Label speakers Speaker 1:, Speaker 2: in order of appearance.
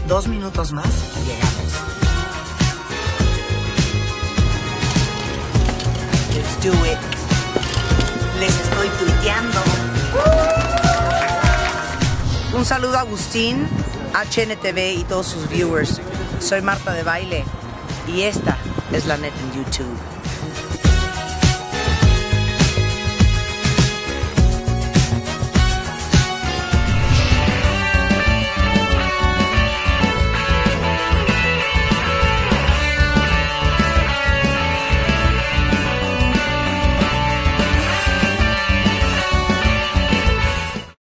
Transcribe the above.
Speaker 1: 2 minutos más y llegamos. Let's do it. Les estoy tuiteando. Un saludo a Agustín, HNTV y todos sus viewers. Soy Marta de Baile y esta es La Neta en YouTube.